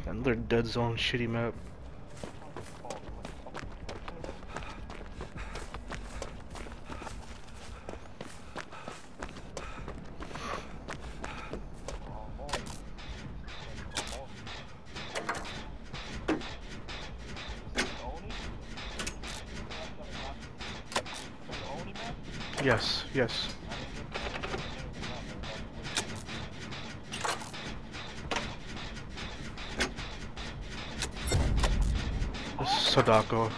Another dead zone shitty map. Yes, yes. This is Sadako.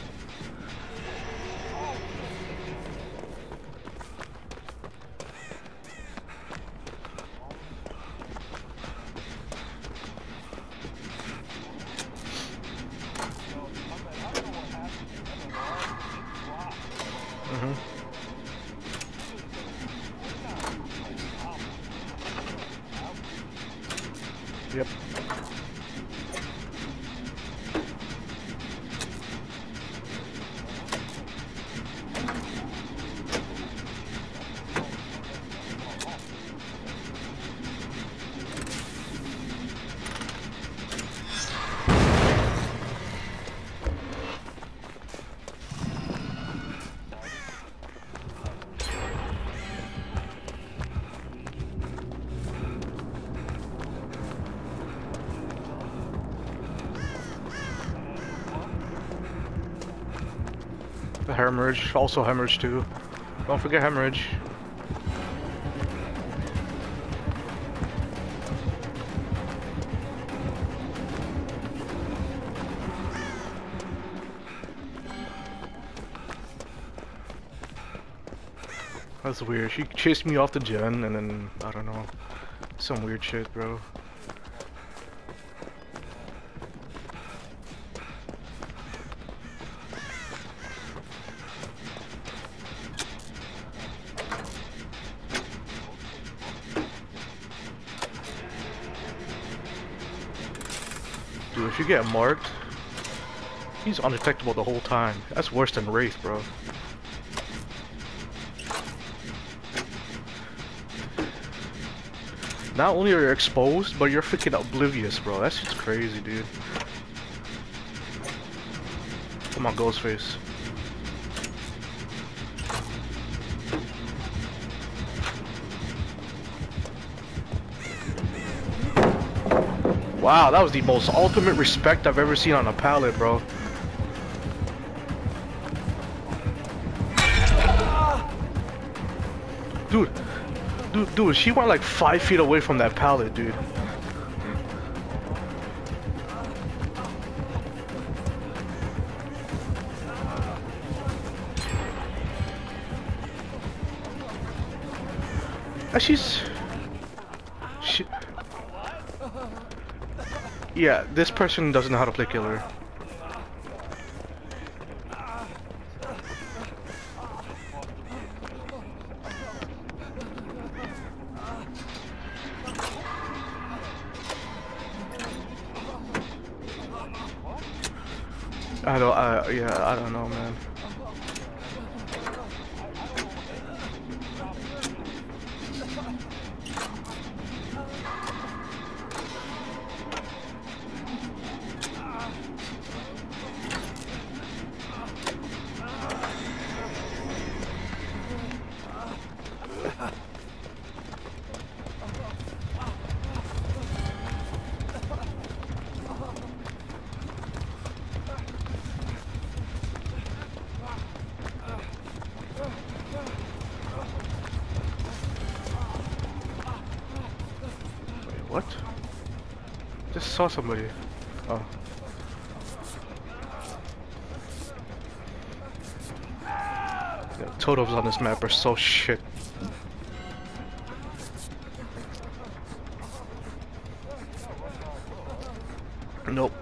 Yep. The hemorrhage, also hemorrhage too. Don't forget hemorrhage. That's weird. She chased me off the gen and then, I don't know, some weird shit, bro. Dude, if you get marked, he's undetectable the whole time. That's worse than Wraith, bro. Not only are you exposed, but you're freaking oblivious, bro. That's just crazy, dude. Come on, Ghostface. Wow, that was the most ultimate respect I've ever seen on a pallet, bro. Dude, she went like 5 feet away from that pallet, dude. Yeah, this person doesn't know how to play killer. I don't know, man. What? Just saw somebody. Oh. Yeah, totems on this map are so shit. Nope.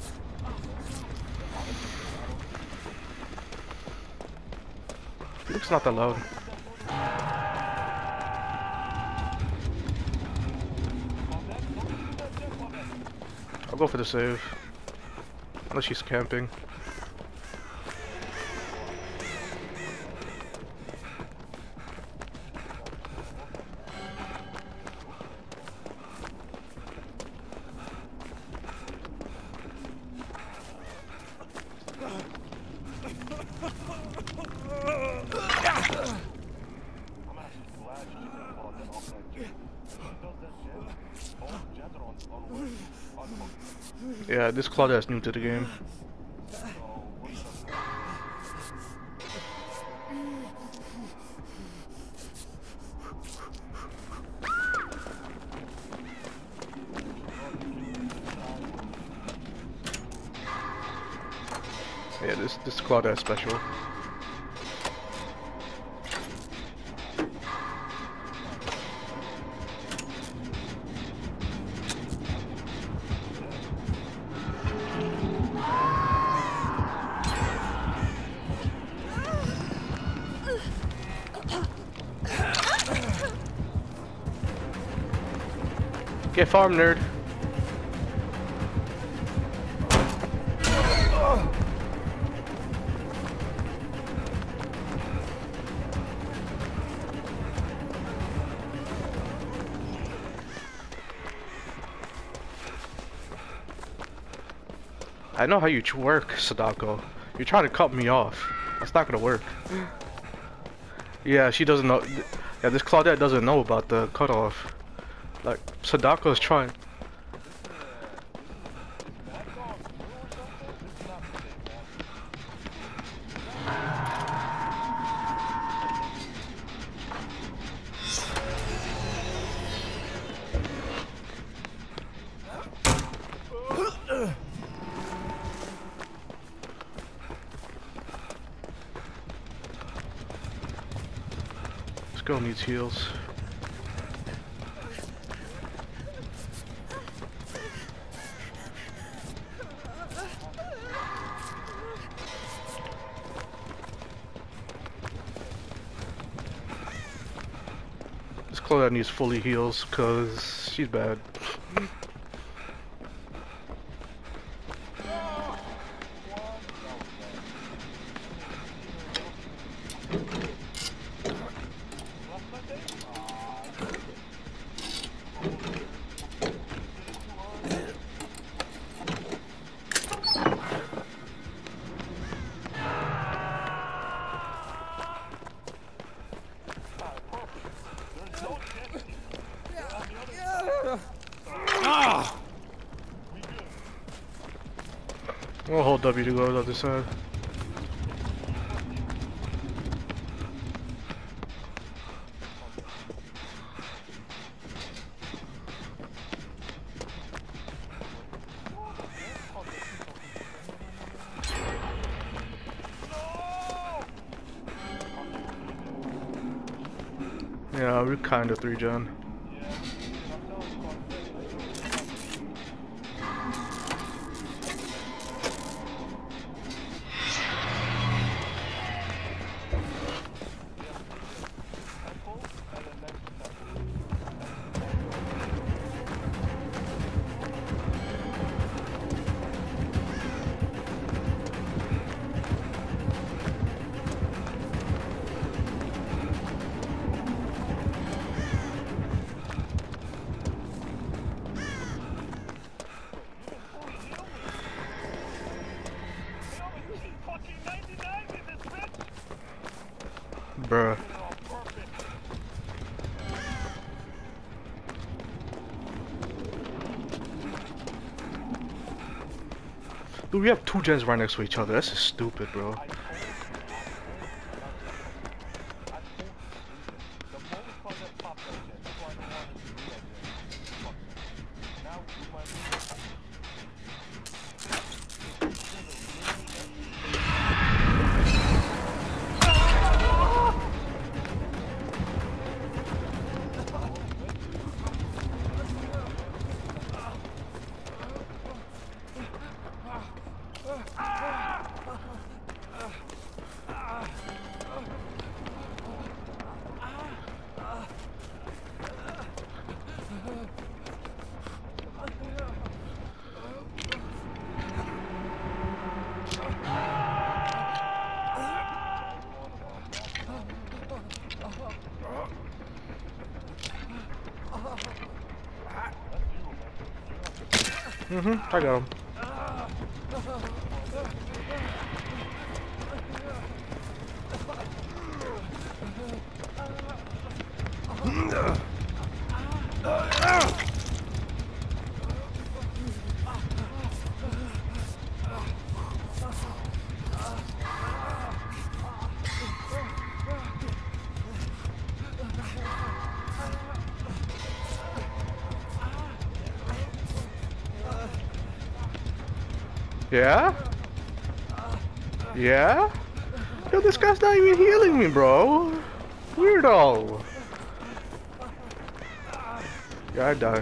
Looks not that loud. I'll go for the save. Unless she's camping. Yeah, this Claudette's new to the game. Yeah, this Claudette's special. Get farm, nerd. I know how you work, Sadako. You're trying to cut me off. That's not gonna work. Yeah, she doesn't know. Yeah, this Claudette doesn't know about the cutoff. Like, Sadako's trying. This girl needs heals. This Claudette needs fully heals because she's bad. We'll hold W to go to the other side. Yeah, we're kind of 3-gen. Bruh. Dude, we have 2 gens right next to each other. That's just stupid, bro. I got him. Yeah? Yeah? Yo, this guy's not even healing me, bro. Weirdo. Yeah, I die.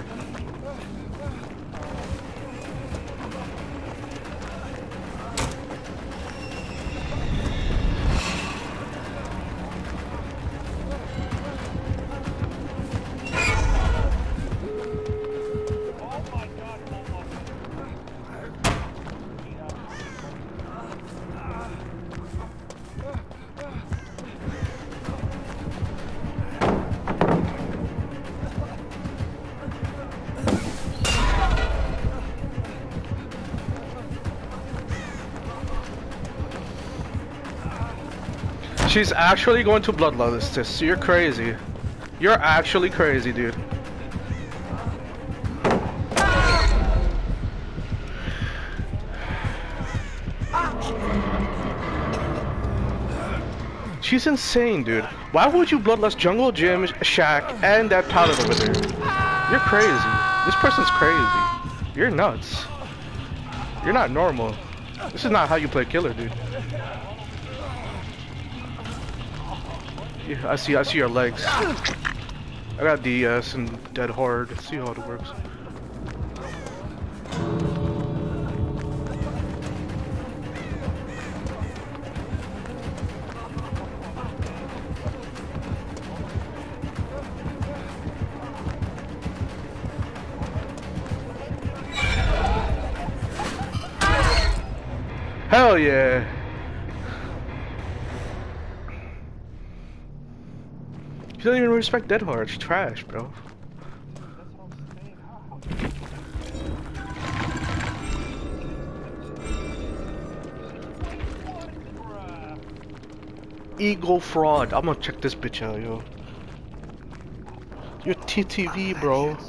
She's actually going to bloodlust. You're crazy. You're actually crazy, dude. She's insane, dude. Why would you bloodlust Jungle Gym, Shack, and that pallet over there? You're crazy. This person's crazy. You're nuts. You're not normal. This is not how you play killer, dude. Yeah, I see your legs. I got DS and dead hard. Let's see how it works. Hell yeah! She doesn't even respect dead hard. She's trash, bro. Ego fraud. I'm gonna check this bitch out, yo. You're TTV, bro.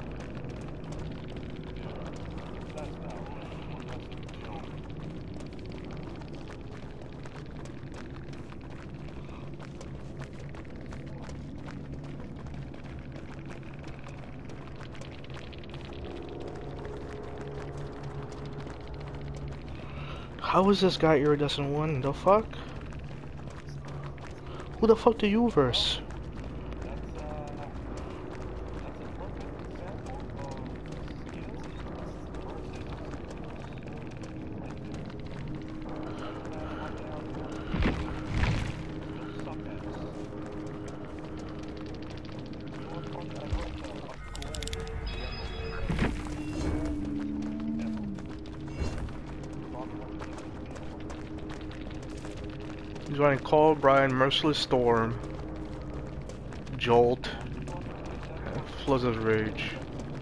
How is this guy iridescent one? The fuck? Who the fuck do you verse? He's running Cold, Brian, Merciless Storm, Jolt, Floods of Rage.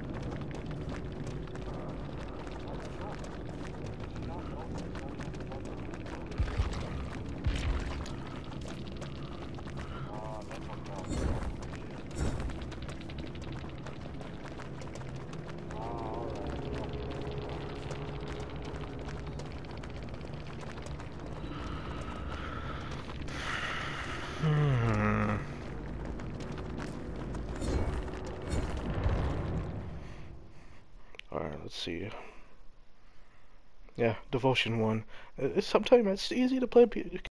Alright, let's see. Yeah, Devotion 1. Sometimes it's easy to play